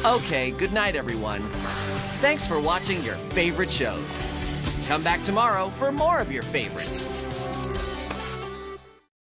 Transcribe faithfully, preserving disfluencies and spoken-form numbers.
Okay, good night, everyone. Thanks for watching your favorite shows. Come back tomorrow for more of your favorites.